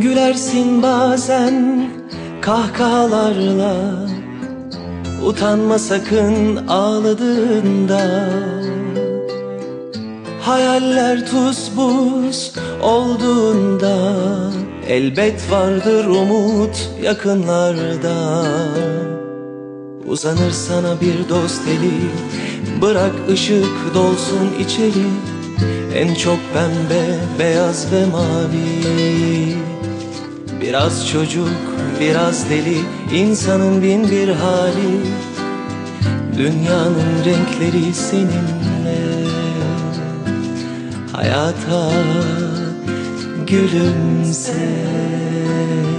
Gülersin bazen kahkahalarla, utanma sakın ağladığında. Hayaller tuz buz olduğunda, elbet vardır umut yakınlarda. Uzanır sana bir dost eli, bırak ışık dolsun içeri. En çok pembe, beyaz ve mavi. Biraz çocuk, biraz deli, insanın bin bir hali. Dünyanın renkleri seninle. Hayata gülümse.